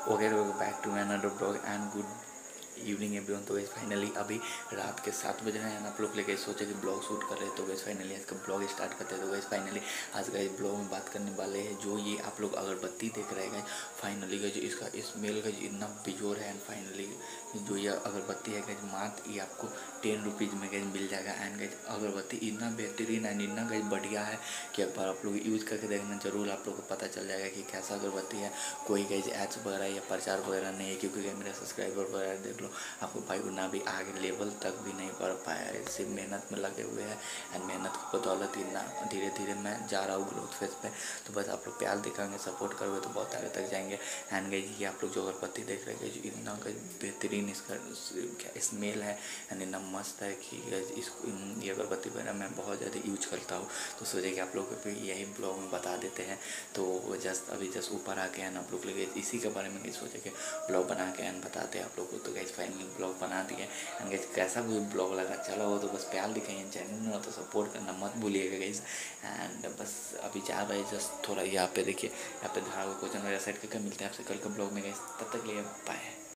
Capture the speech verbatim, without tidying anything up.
Okay, welcome back to another blog and good evening everyone. तो guys finally अभी रात के सात बज रहे हैं। आप लोग लेके सोचे कि ब्लॉग शूट कर रहे हैं, तो गैस फाइनली इसका ब्लॉग स्टार्ट करते हैं। तो गैस फाइनली आज का इस ब्लॉग में बात करने वाले हैं, जो ये आप लोग अगरबत्ती देख रहे हैं फाइनली का जो इसका स्मेल का जो इतना बिजोर है। एंड फाइनली जो ये अगरबत्ती है गैस मात्र ये आपको टेन रुपीज़ में गैस मिल जाएगा। एंड गैस अगरबत्ती इतना बेहतरीन एंड इतना गैस बढ़िया है कि एक बार आप लोग यूज़ करके देखना जरूर, आप लोग को पता चल जाएगा कि कैसा अगरबत्ती है। कोई गैस एड्स वगैरह या प्रचार वगैरह नहीं है, क्योंकि मेरा सब्सक्राइबर वगैरह देख लो, आपको भाई उतना भी आगे लेवल तक भी नहीं बढ़ पाया है। सिर्फ मेहनत में लगे हुए हैं एंड मेहनत की बदौलत इतना धीरे धीरे मैं जा रहा हूँ ग्रोथ फेज पे। तो बस आप लोग प्यार दिखाएंगे, सपोर्ट करोगे तो बहुत आगे तक जाएंगे। एंड गैस ये आप लोग जो अगरबत्ती देख रहे हैं जो इतना बेहतरीन इसका क्या स्मेल है एंड इतना मस्त है कि इसको ये अगरबत्ती वगैरह मैं बहुत ज़्यादा यूज करता हूँ। तो सोचे कि आप लोगों को यही ब्लॉग में बता देते हैं। तो जस्ट अभी जस्ट ऊपर आके हैं आप लोग लगे इसी के बारे में सोचे कि ब्लॉग बना के एंड बताते हैं आप लोग को। तो गैस फाइनली ब्लॉग बना दिए एंड गैस कैसा भी ब्लॉग लगा चला हो तो बस प्यार दिखाइए, चैनल में हो तो सपोर्ट करना मत भूलिएगा गैस। एंड बस अभी जा रहे जस्ट थोड़ा यहाँ पे देखिए, यहाँ पे धारा क्वेश्चन वगैरह सेट करके मिलते हैं आपसे कल के ब्लॉग में गैस। तब तक लिए बाय।